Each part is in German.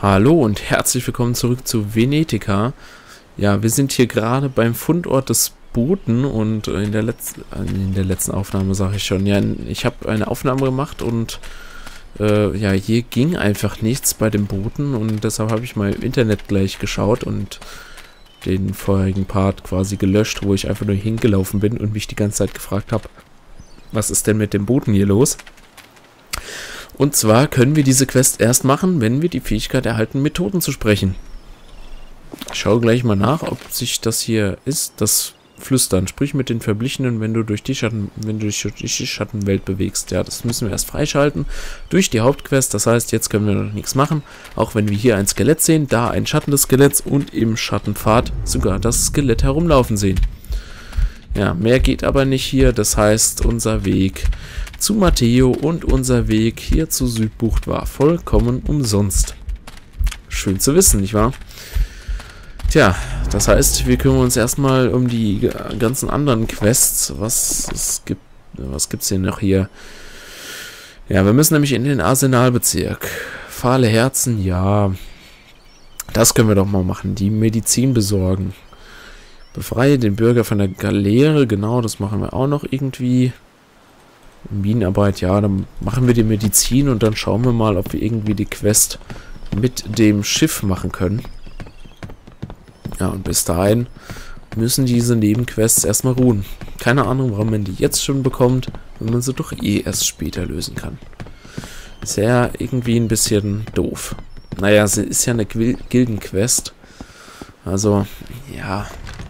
Hallo und herzlich willkommen zurück zu Venetica. Ja, wir sind hier gerade beim Fundort des Boten und in der letzten Aufnahme sage ich schon, ja, ich habe eine Aufnahme gemacht und ja, hier ging einfach nichts bei dem Boten und deshalb habe ich mal im Internet gleich geschaut und den vorherigen Part quasi gelöscht, wo ich einfach nur hingelaufen bin und mich die ganze Zeit gefragt habe, was ist denn mit dem Boten hier los? Und zwar können wir diese Quest erst machen, wenn wir die Fähigkeit erhalten, mit Toten zu sprechen. Ich schaue gleich mal nach, ob sich das hier ist, das Flüstern. Sprich mit den Verblichenen, wenn du durch die Schattenwelt bewegst. Ja, das müssen wir erst freischalten durch die Hauptquest. Das heißt, jetzt können wir noch nichts machen. Auch wenn wir hier ein Skelett sehen, da ein Schatten des Skeletts und im Schattenpfad sogar das Skelett herumlaufen sehen. Ja, mehr geht aber nicht hier. Das heißt, unser Weg zu Matteo und unser Weg hier zu Südbucht war vollkommen umsonst. Schön zu wissen, nicht wahr? Tja, das heißt, wir kümmern uns erstmal um die ganzen anderen Quests. Was gibt's denn noch hier? Ja, wir müssen nämlich in den Arsenalbezirk. Fahle Herzen, ja. Das können wir doch mal machen. Die Medizin besorgen. Befreie den Bürger von der Galeere. Genau, das machen wir auch noch irgendwie. Minenarbeit, ja, dann machen wir die Medizin und dann schauen wir mal, ob wir irgendwie die Quest mit dem Schiff machen können. Ja, und bis dahin müssen diese Nebenquests erstmal ruhen. Keine Ahnung, warum man die jetzt schon bekommt, wenn man sie doch eh erst später lösen kann. Ist ja irgendwie ein bisschen doof. Naja, sie ist ja eine Gildenquest. Also, ja.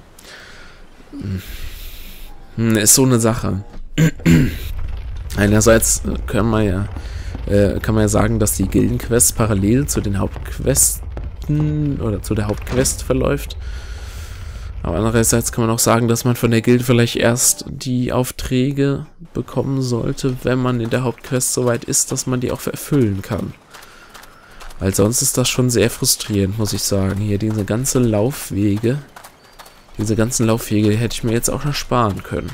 Ist so eine Sache. Einerseits kann man ja sagen, dass die Gildenquest parallel zu den Hauptquesten oder zu der Hauptquest verläuft. Aber andererseits kann man auch sagen, dass man von der Gilde vielleicht erst die Aufträge bekommen sollte, wenn man in der Hauptquest so weit ist, dass man die auch erfüllen kann. Weil sonst ist das schon sehr frustrierend, muss ich sagen. Hier diese ganzen Laufwege hätte ich mir jetzt auch noch sparen können.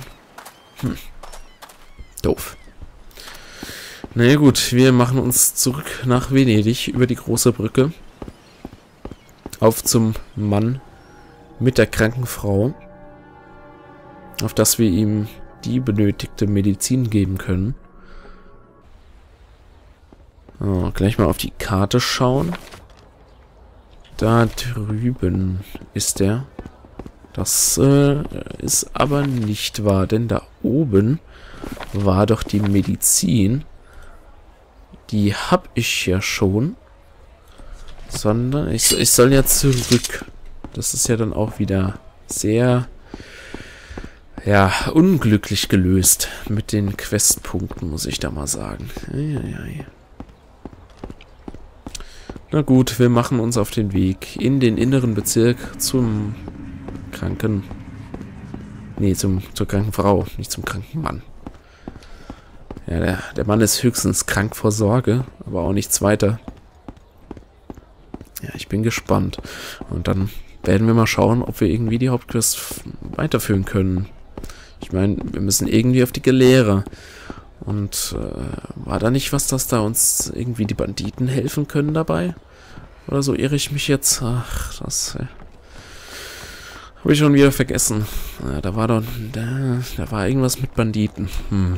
Doof. Na ja, gut, wir machen uns zurück nach Venedig über die große Brücke. Auf zum Mann mit der kranken Frau. Auf dass wir ihm die benötigte Medizin geben können. So, gleich mal auf die Karte schauen. Da drüben ist er. Das ist aber nicht wahr, denn da oben war doch die Medizin. Die hab ich ja schon. Sondern ich soll ja zurück. Das ist ja dann auch wieder sehr, ja, unglücklich gelöst mit den Questpunkten, muss ich da mal sagen. Eieiei. Na gut, wir machen uns auf den Weg in den inneren Bezirk zum kranken... Nee, zur kranken Frau, nicht zum kranken Mann. Ja, der Mann ist höchstens krank vor Sorge, aber auch nichts weiter. Ja, ich bin gespannt. Und dann werden wir mal schauen, ob wir irgendwie die Hauptquest weiterführen können. Ich meine, wir müssen irgendwie auf die Galeere. Und war da nicht was, dass da uns irgendwie die Banditen helfen können dabei? Oder so irre ich mich jetzt? Ach, das... habe ich schon wieder vergessen. Ja, da war doch... Da war irgendwas mit Banditen.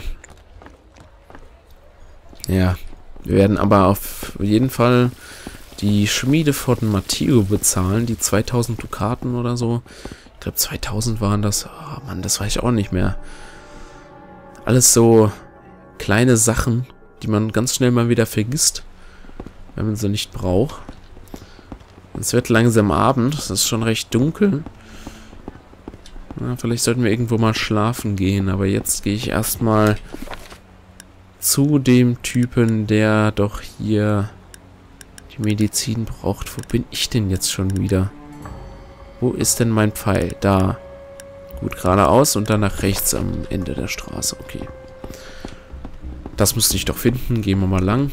Ja, wir werden aber auf jeden Fall die Schmiede von Matteo bezahlen, die 2000 Dukaten oder so. Ich glaube 2000 waren das. Oh Mann, das weiß ich auch nicht mehr. Alles so kleine Sachen, die man ganz schnell mal wieder vergisst, wenn man sie nicht braucht. Es wird langsam Abend, es ist schon recht dunkel. Na, vielleicht sollten wir irgendwo mal schlafen gehen, aber jetzt gehe ich erstmal zu dem Typen, der doch hier die Medizin braucht. Wo bin ich denn jetzt schon wieder? Wo ist denn mein Pfeil? Da. Gut, geradeaus und dann nach rechts am Ende der Straße. Okay. Das müsste ich doch finden. Gehen wir mal lang.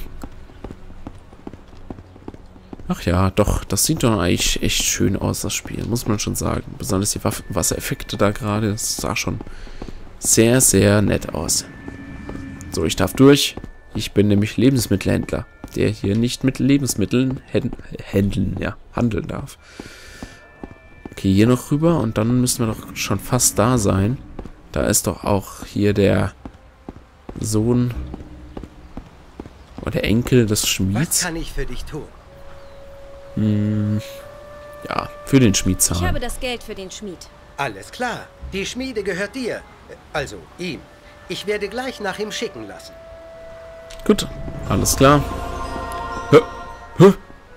Ach ja, doch. Das sieht doch eigentlich echt schön aus, das Spiel. Muss man schon sagen. Besonders die Wassereffekte da gerade. Das sah schon sehr, sehr nett aus. So, ich darf durch. Ich bin nämlich Lebensmittelhändler. der hier nicht mit Lebensmitteln handeln darf. Okay, hier noch rüber und dann müssen wir doch schon fast da sein. Da ist doch auch hier der Sohn oder Enkel des Schmieds. Was kann ich für dich tun? Ja, für den Schmied zahlen. Ich habe das Geld für den Schmied. Alles klar. Die Schmiede gehört dir. Also ihm. Ich werde gleich nach ihm schicken lassen. Gut, alles klar. Hä?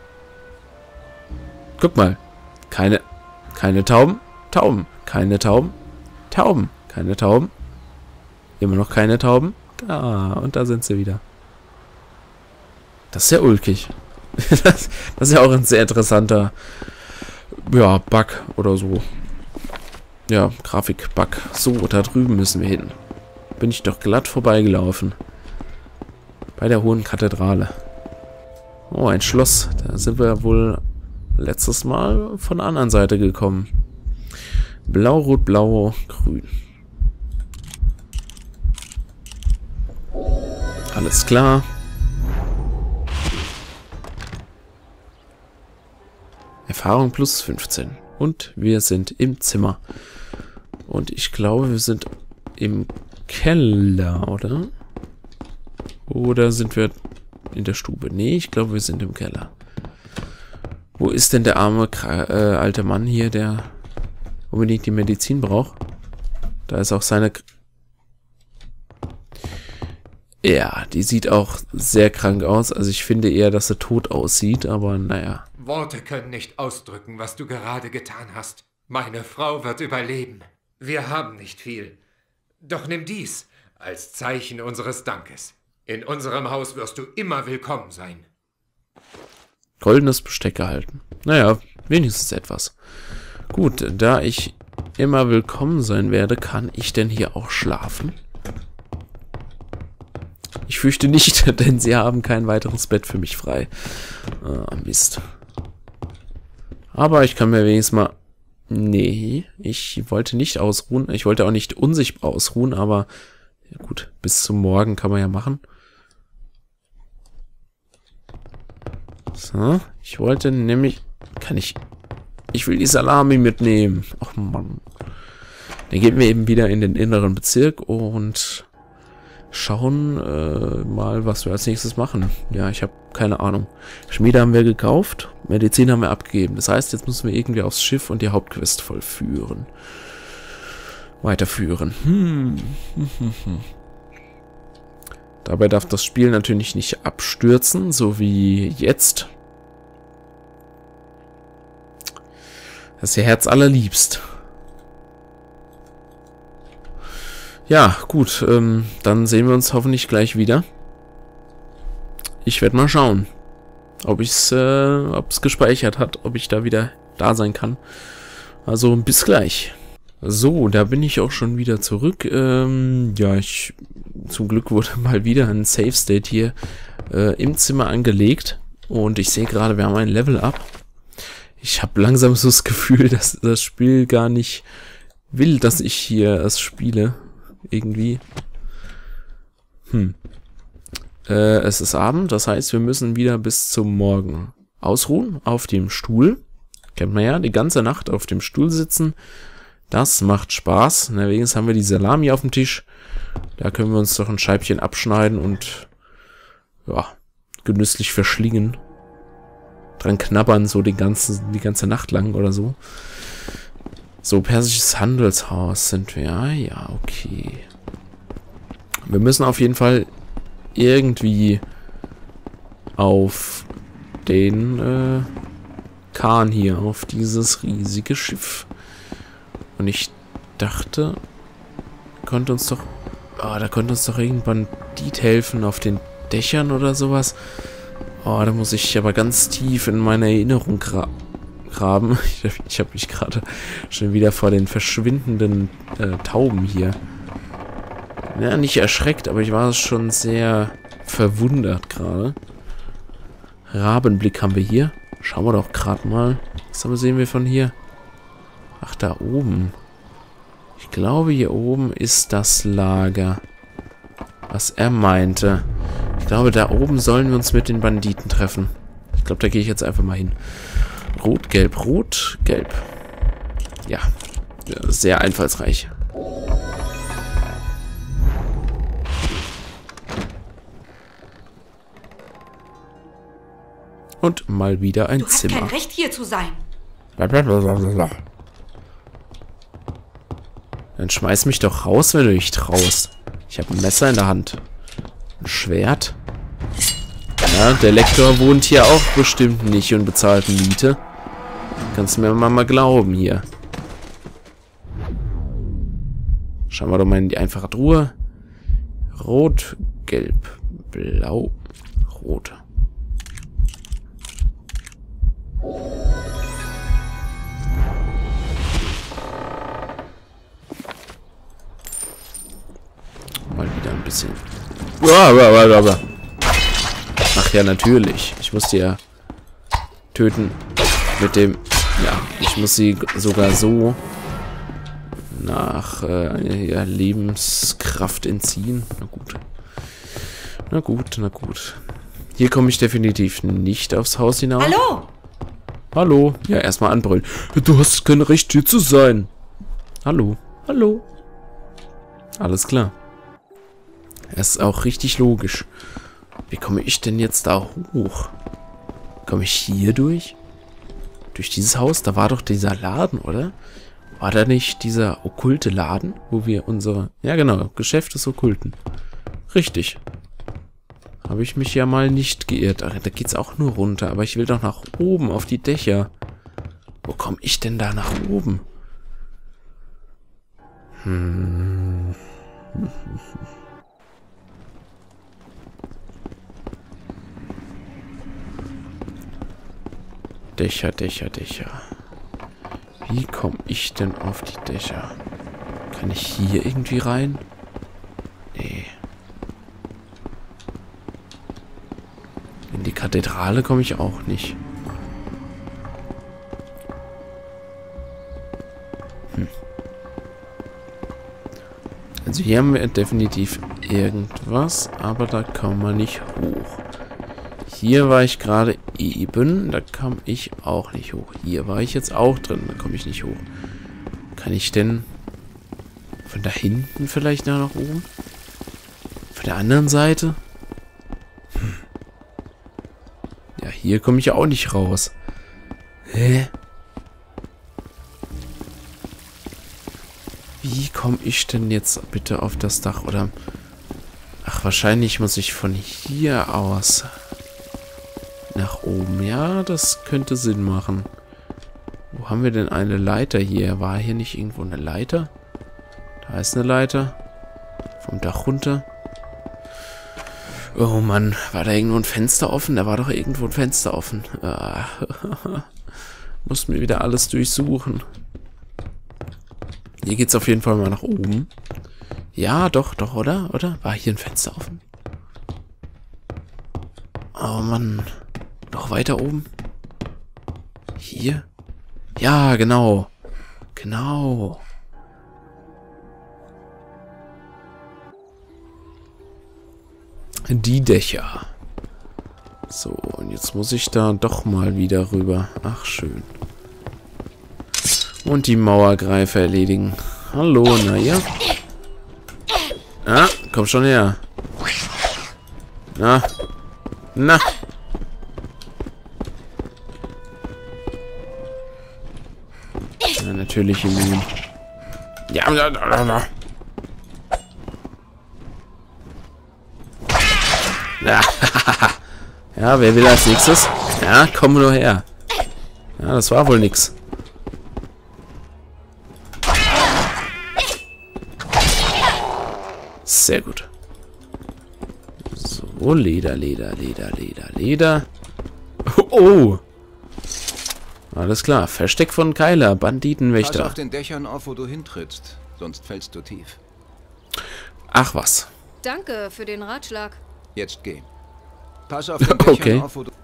Guck mal. Keine Tauben. Tauben. Keine Tauben. Tauben. Keine Tauben. Immer noch keine Tauben. Da, und da sind sie wieder. Das ist ja ulkig. Das ist ja auch ein sehr interessanter, ja, Bug oder so. Ja, Grafik-Bug. So, da drüben müssen wir hin. Bin ich doch glatt vorbeigelaufen. Bei der Hohen Kathedrale. Oh, ein Schloss. Da sind wir wohl letztes Mal von der anderen Seite gekommen. Blau, Rot, Blau, Grün. Alles klar. Erfahrung plus 15. Und wir sind im Zimmer. Und ich glaube, wir sind im Keller, oder? Oder sind wir in der Stube? Nee, ich glaube, wir sind im Keller. Wo ist denn der arme, alte Mann hier, der unbedingt die Medizin braucht? Da ist auch seine... Ja, die sieht auch sehr krank aus. Also ich finde eher, dass sie tot aussieht, aber naja. Worte können nicht ausdrücken, was du gerade getan hast. Meine Frau wird überleben. Wir haben nicht viel. Doch nimm dies als Zeichen unseres Dankes. In unserem Haus wirst du immer willkommen sein. Goldenes Besteck gehalten. Naja, wenigstens etwas. Gut, da ich immer willkommen sein werde, kann ich denn hier auch schlafen? Ich fürchte nicht, denn sie haben kein weiteres Bett für mich frei. Mist. Aber ich kann mir wenigstens mal... Nee, ich wollte nicht ausruhen. Ich wollte auch nicht unsichtbar ausruhen, aber... Ja gut, bis zum Morgen kann man ja machen. So, ich wollte nämlich... Kann ich... Ich will die Salami mitnehmen. Ach Mann. Dann gehen wir eben wieder in den inneren Bezirk und... schauen mal, was wir als nächstes machen. Ja, ich habe keine Ahnung. Schmiede haben wir gekauft, Medizin haben wir abgegeben. Das heißt, jetzt müssen wir irgendwie aufs Schiff und die Hauptquest vollführen. Weiterführen. Dabei darf das Spiel natürlich nicht abstürzen, so wie jetzt. Das ist ihr Herz allerliebst. Ja, gut, dann sehen wir uns hoffentlich gleich wieder. Ich werde mal schauen, ob es gespeichert hat, ob ich da wieder da sein kann. Also bis gleich. So, da bin ich auch schon wieder zurück. Ja, zum Glück wurde mal wieder ein Save State hier im Zimmer angelegt. Und ich sehe gerade, wir haben ein Level Up. Ich habe langsam so das Gefühl, dass das Spiel gar nicht will, dass ich hier es spiele. Irgendwie. Es ist Abend, das heißt, wir müssen wieder bis zum Morgen ausruhen auf dem Stuhl. Kennt man ja, die ganze Nacht auf dem Stuhl sitzen. Das macht Spaß. Deswegen haben wir die Salami auf dem Tisch. Da können wir uns doch ein Scheibchen abschneiden und ja, genüsslich verschlingen. Dran knabbern, so die ganze Nacht lang oder so. So, persisches Handelshaus sind wir. Ja, okay. Wir müssen auf jeden Fall irgendwie auf den Kahn hier, auf dieses riesige Schiff. Und ich dachte, da konnte uns doch irgendwann Bandit helfen auf den Dächern oder sowas. Oh, da muss ich aber ganz tief in meine Erinnerung graben. Ich habe mich gerade schon wieder vor den verschwindenden Tauben hier. Ja, nicht erschreckt, aber ich war schon sehr verwundert gerade. Rabenblick haben wir hier. Schauen wir doch gerade mal. Was sehen wir von hier? Ach, da oben. Ich glaube, hier oben ist das Lager. Was er meinte. Ich glaube, da oben sollen wir uns mit den Banditen treffen. Ich glaube, da gehe ich jetzt einfach mal hin. Rot, gelb, rot, gelb. Ja, sehr einfallsreich. Und mal wieder ein Zimmer. Du hast kein Recht, hier zu sein. Dann schmeiß mich doch raus, wenn du dich traust. Ich habe ein Messer in der Hand. Ein Schwert. Ja, der Lektor wohnt hier auch bestimmt nicht und bezahlt Miete. Kannst du mir mal glauben hier. Schauen wir doch mal in die einfache Truhe. Rot, gelb, blau, rot. Mal wieder ein bisschen. Ach ja, natürlich. Ich muss die ja töten mit dem... Ja, ich muss sie sogar so nach ja, Lebenskraft entziehen. Na gut. Na gut, na gut. Hier komme ich definitiv nicht aufs Haus hinaus. Hallo! Hallo. Ja, erstmal anbrüllen. Du hast kein Recht, hier zu sein. Hallo. Hallo. Alles klar. Das ist auch richtig logisch. Wie komme ich denn jetzt da hoch? Komme ich hier durch? Durch dieses Haus? Da war doch dieser Laden, oder? War da nicht dieser okkulte Laden, wo wir unsere... Ja, genau. Geschäft des Okkulten. Richtig. Habe ich mich ja mal nicht geirrt. Ach, da geht's auch nur runter. Aber ich will doch nach oben, auf die Dächer. Wo komme ich denn da nach oben? Dächer, Dächer, Dächer. Wie komme ich denn auf die Dächer? Kann ich hier irgendwie rein? Nee. In die Kathedrale komme ich auch nicht. Also hier haben wir definitiv irgendwas, aber da kann man nicht hoch. Hier war ich gerade eben, da kam ich auch nicht hoch. Hier war ich jetzt auch drin, da komme ich nicht hoch. Kann ich denn von da hinten vielleicht nach oben? Von der anderen Seite? Ja, hier komme ich ja auch nicht raus. Hä? Wie komme ich denn jetzt bitte auf das Dach? Oder... Ach, wahrscheinlich muss ich von hier aus... nach oben. Ja, das könnte Sinn machen. Wo haben wir denn eine Leiter hier? War hier nicht irgendwo eine Leiter? Da ist eine Leiter. Vom Dach runter. Oh Mann, war da irgendwo ein Fenster offen? Da war doch irgendwo ein Fenster offen. Muss mir wieder alles durchsuchen. Hier geht's auf jeden Fall mal nach oben. Ja, doch, doch, oder? Oder? War hier ein Fenster offen? Oh Mann. Noch weiter oben? Hier? Ja, genau. Genau. Die Dächer. So, und jetzt muss ich da doch mal wieder rüber. Ach, schön. Und die Mauergreifer erledigen. Hallo, na ja? Ah, komm schon her. Na. Na. Ja, natürlich immun. Ja, ja. Ja, wer will als nächstes? Ja, komm nur her. Ja, das war wohl nix. Sehr gut. So, Leder, Leder, Leder, Leder, Leder. Oh! Alles klar. Versteck von Keiler, Banditenwächter. Pass auf den Dächern auf, wo du hintrittst, sonst fällst du tief. Ach was. Danke für den Ratschlag. Jetzt geh. Pass auf den Dächern auf, wo du...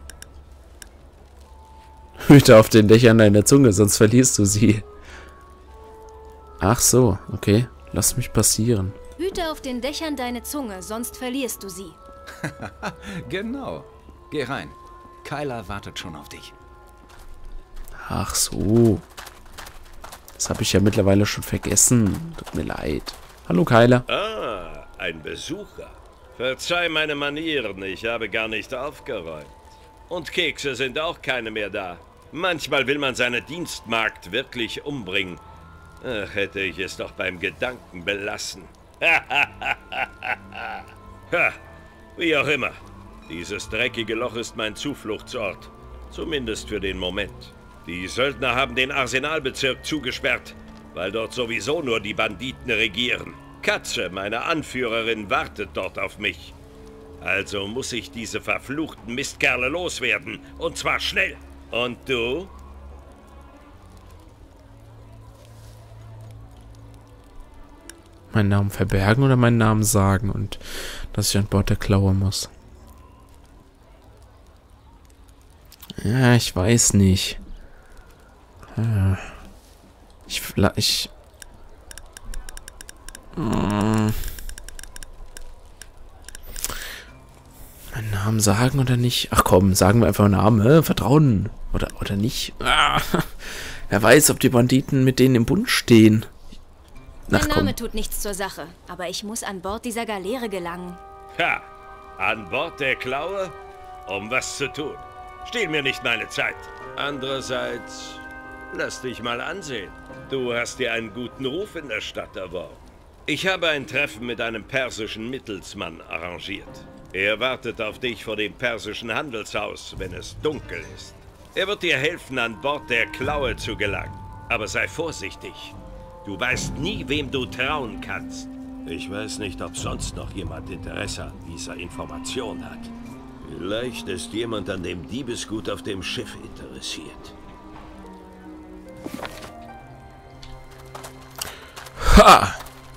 Hüte auf den Dächern deiner Zunge, sonst verlierst du sie. Ach so, okay. Lass mich passieren. Hüte auf den Dächern deine Zunge, sonst verlierst du sie. Genau. Geh rein. Kyla wartet schon auf dich. Ach so. Das habe ich ja mittlerweile schon vergessen. Tut mir leid. Hallo, Kyla. Ah, ein Besucher. Verzeih meine Manieren, ich habe gar nicht aufgeräumt. Und Kekse sind auch keine mehr da. Manchmal will man seine Dienstmagd wirklich umbringen. Ach, hätte ich es doch beim Gedanken belassen. Ha, wie auch immer. Dieses dreckige Loch ist mein Zufluchtsort. Zumindest für den Moment. Die Söldner haben den Arsenalbezirk zugesperrt, weil dort sowieso nur die Banditen regieren. Katze, meine Anführerin, wartet dort auf mich. Also muss ich diese verfluchten Mistkerle loswerden. Und zwar schnell. Und du? Meinen Namen verbergen oder meinen Namen sagen und dass ich an Bord der Klaue muss. Ja, ich weiß nicht. Meinen Namen sagen oder nicht? Ach komm, sagen wir einfach Namen. Vertrauen. Oder nicht? Wer weiß, ob die Banditen mit denen im Bund stehen. Mein Name tut nichts zur Sache, aber ich muss an Bord dieser Galeere gelangen. Ha! An Bord der Klaue? Um was zu tun? Stehl mir nicht meine Zeit. Andererseits, lass dich mal ansehen. Du hast dir einen guten Ruf in der Stadt erworben. Ich habe ein Treffen mit einem persischen Mittelsmann arrangiert. Er wartet auf dich vor dem persischen Handelshaus, wenn es dunkel ist. Er wird dir helfen, an Bord der Klaue zu gelangen. Aber sei vorsichtig. Du weißt nie, wem du trauen kannst. Ich weiß nicht, ob sonst noch jemand Interesse an dieser Information hat. Vielleicht ist jemand an dem Diebesgut auf dem Schiff interessiert. Ha!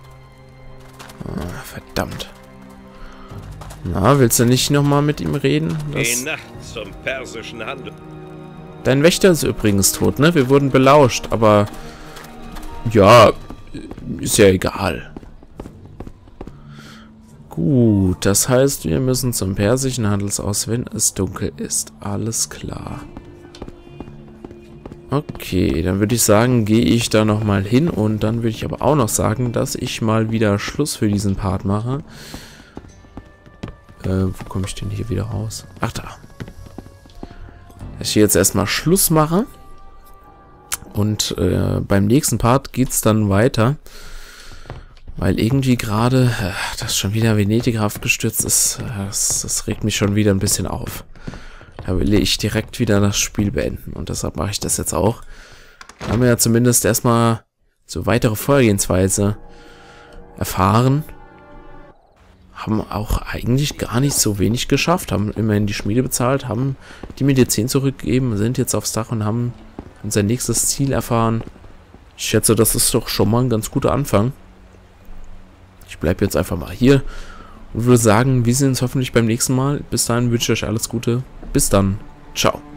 Verdammt. Na, willst du nicht nochmal mit ihm reden? Geh Nacht zum persischen Handel. Dein Wächter ist übrigens tot, ne? Wir wurden belauscht, aber... Ja, ist ja egal. Gut, das heißt, wir müssen zum persischen Handelshaus, wenn es dunkel ist. Alles klar. Okay, dann würde ich sagen, gehe ich da nochmal hin und dann würde ich aber auch noch sagen, dass ich mal wieder Schluss für diesen Part mache. Wo komme ich denn hier wieder raus? Ach, da. Dass ich jetzt erstmal Schluss mache. Und beim nächsten Part geht es dann weiter. Weil irgendwie gerade, dass schon wieder Venedig abgestürzt ist, das regt mich schon wieder ein bisschen auf. Da will ich direkt wieder das Spiel beenden. Und deshalb mache ich das jetzt auch. Da haben wir ja zumindest erstmal so weitere Vorgehensweise erfahren. Haben auch eigentlich gar nicht so wenig geschafft. Haben immerhin die Schmiede bezahlt, haben die Medizin zurückgegeben, sind jetzt aufs Dach und haben unser nächstes Ziel erfahren. Ich schätze, das ist doch schon mal ein ganz guter Anfang. Ich bleibe jetzt einfach mal hier und würde sagen, wir sehen uns hoffentlich beim nächsten Mal. Bis dahin wünsche ich euch alles Gute. Bis dann. Ciao.